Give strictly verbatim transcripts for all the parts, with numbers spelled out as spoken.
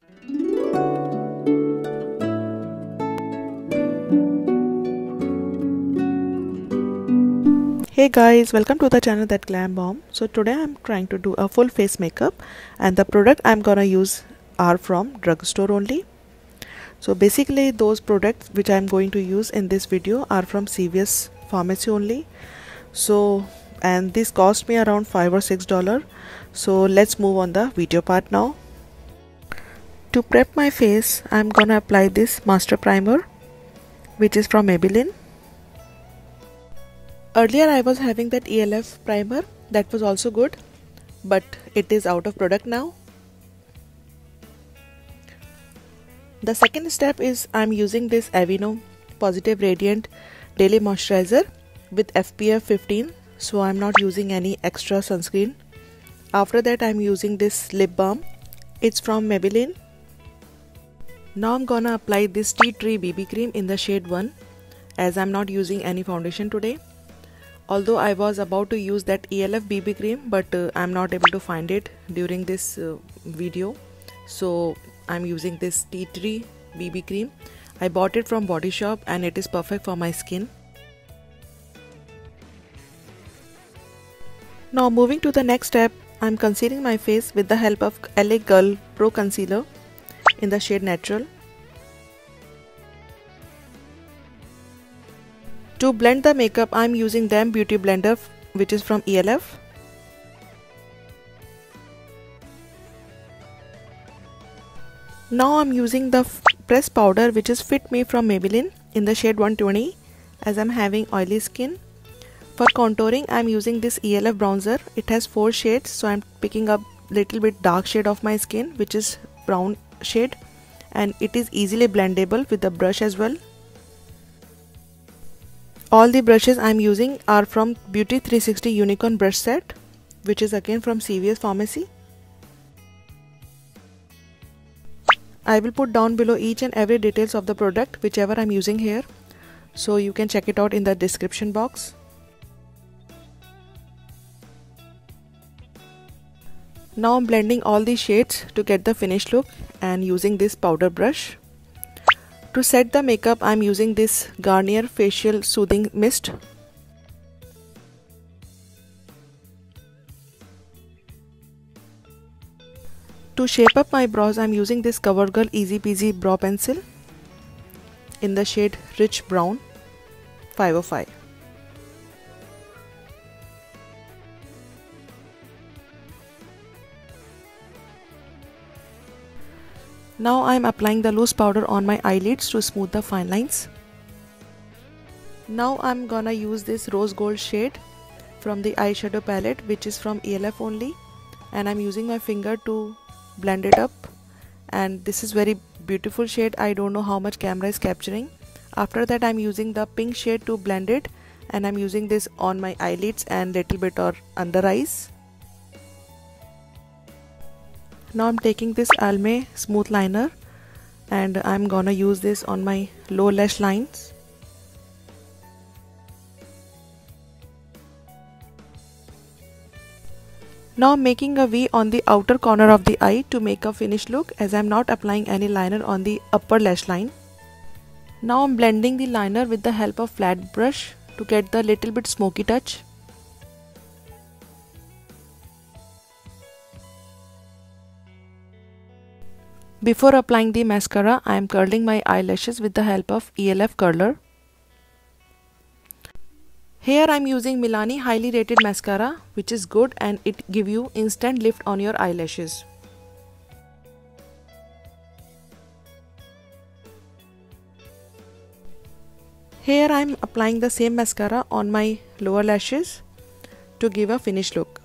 Hey guys, welcome to the channel That Glam Bomb. So today I'm trying to do a full face makeup, and the product I'm gonna use are from drugstore only. So basically those products which I'm going to use in this video are from C V S pharmacy only. So and this cost me around five or six dollar. So let's move on the video part now. To prep my face, I'm gonna apply this master primer, which is from Maybelline. Earlier I was having that E L F primer, that was also good, but it is out of product now. The second step is I'm using this Aveeno Positive Radiant Daily Moisturizer with F P F fifteen, so I'm not using any extra sunscreen. After that I'm using this lip balm, it's from Maybelline. Now I'm gonna apply this Tea Tree B B cream in the shade one, as I'm not using any foundation today. Although I was about to use that E L F B B cream, but uh, I'm not able to find it during this uh, video, so I'm using this Tea Tree B B cream. I bought it from Body Shop and it is perfect for my skin. Now moving to the next step, I'm concealing my face with the help of L A Girl Pro Concealer in the shade Natural. To blend the makeup, I'm using Damn Beauty Blender, which is from E L F. Now I'm using the pressed powder, which is Fit Me from Maybelline in the shade one twenty, as I'm having oily skin. For contouring, I'm using this E L F bronzer. It has four shades, so I'm picking up little bit dark shade of my skin, which is brown shade, and it is easily blendable with the brush as well. All the brushes I'm using are from Beauty three sixty Unicorn brush set, which is again from C V S pharmacy. I will put down below each and every details of the product whichever I'm using here, so you can check it out in the description box. Now I'm blending all the shades to get the finished look and using this powder brush. To set the makeup, I'm using this Garnier Facial Soothing Mist. To shape up my brows, I'm using this CoverGirl Easy Peasy Brow Pencil in the shade Rich Brown five oh five. Now I am applying the loose powder on my eyelids to smooth the fine lines. Now I am gonna use this rose gold shade from the eyeshadow palette, which is from E L F only, and I'm using my finger to blend it up, and this is very beautiful shade. I don't know how much camera is capturing. After that I'm using the pink shade to blend it, and I'm using this on my eyelids and little bit or under eyes. Now I'm taking this Almay smooth liner and I'm gonna use this on my lower lash lines. Now I'm making a V on the outer corner of the eye to make a finished look, as I'm not applying any liner on the upper lash line. Now I'm blending the liner with the help of flat brush to get the little bit smoky touch. Before applying the mascara, I am curling my eyelashes with the help of E L F curler. Here I am using Milani highly rated mascara, which is good and it gives you instant lift on your eyelashes. Here I am applying the same mascara on my lower lashes to give a finished look.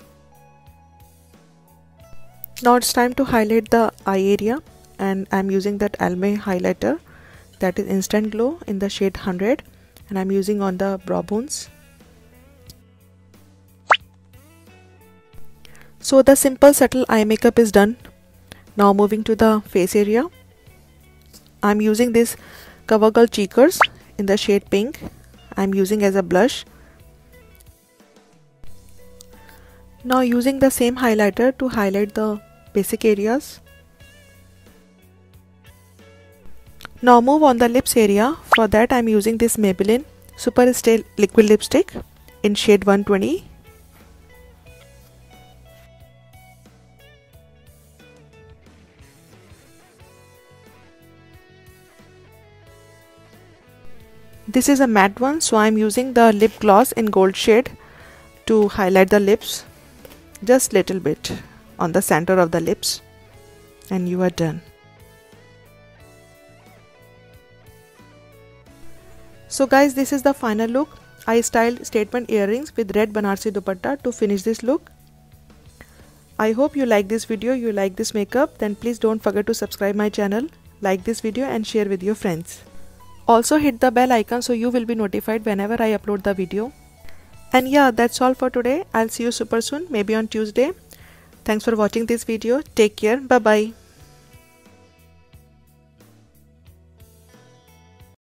Now it's time to highlight the eye area, and I'm using that Almay highlighter, that is Instant Glow in the shade one hundred, and I'm using on the brow bones. So the simple subtle eye makeup is done. Now moving to the face area, I'm using this CoverGirl Cheekers in the shade pink. I'm using as a blush. Now, Now using the same highlighter to highlight the basic areas. Now move on the lips area. For that I'm using this Maybelline Super Stay Liquid Lipstick in shade one twenty. This is a matte one, so I'm using the lip gloss in gold shade to highlight the lips just little bit on the center of the lips, and you are done. So guys, this is the final look. I styled statement earrings with red Banarsi dupatta to finish this look. I hope you like this video, you like this makeup. Then please don't forget to subscribe my channel, like this video and share with your friends. Also hit the bell icon so you will be notified whenever I upload the video. And yeah, that's all for today. I'll see you super soon, maybe on Tuesday. Thanks for watching this video. Take care. Bye bye.